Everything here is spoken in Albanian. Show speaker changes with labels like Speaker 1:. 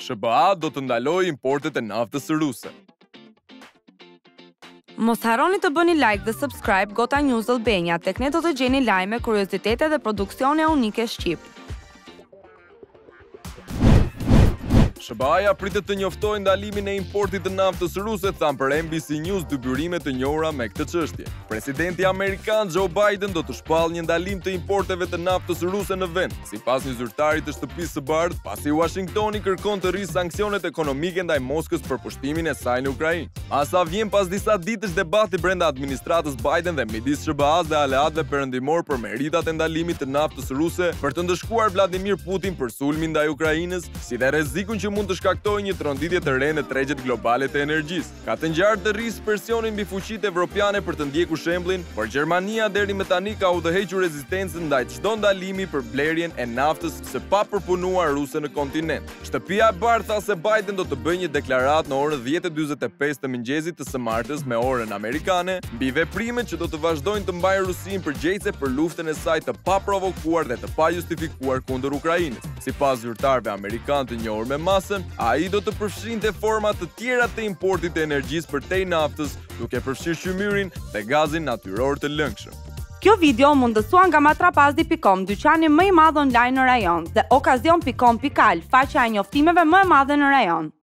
Speaker 1: SHBA do të ndalojë importet e naftës ruse.
Speaker 2: Mos harroni të bëni like dhe subscribe GotaNews Albania, tek ne do të gjeni lajme, kuriozitete dhe produksione unike shqip.
Speaker 1: SHBA-ja pritet të njoftojë ndalimin e importit të naftës ruse, than për NBC News dy byrime të njohura me këtë çështje. Presidenti amerikan Joe Biden do të shpallë një ndalim të importeve të naftës ruse në vend, sipas një zyrtari të Shtëpisë së Bardhë, pasi Washingtoni kërkon të rrisë sanksionet ekonomike ndaj Moskës për pushtimin e saj në Ukrainë. Asa vjen pas disa ditësh debati brenda administratës Biden dhe midis SHBA-s dhe aleatëve perëndimor për meritat e ndalimit të naftës ruse për të ndëshkuar Vladimir Putin për sulmin ndaj Ukrainës, si dhe rrezikun që mund të shkaktojë një tronditje të re në tregjet globale të energjisë. Ka të ngjarë të rrisë presionin mbi fuqitë evropiane për të ndjekur shembullin, por Gjermania deri më tani ka udhëhequr rezistencën ndaj çdo ndalimi për blerjen e naftës së papërpunuar ruse në kontinent. Shtëpia e Bardhë tha se Biden do të bëjë një deklaratë në orën 10:45 të mëngjesit të së martës me orën amerikane mbi veprimet që do të vazhdojnë të mbajnë Rusinë përgjegjëse për luftën e saj të paprovokuar dhe të pajustifikuar kundër Ukrainës. Sipas zyrtarëve amerikanë të njohur me masën, ai do të përfshinte forma të tjera të importit të energjisë përtej naftës, duke përfshirë qymyrin dhe gazin natyror të lëngshëm.
Speaker 2: Kjo video mundësua nga matrapazdi.com, dyqani më i madh online në rajon, dhe okazion.com.al, faqja e njoftimeve më e madhe në rajon.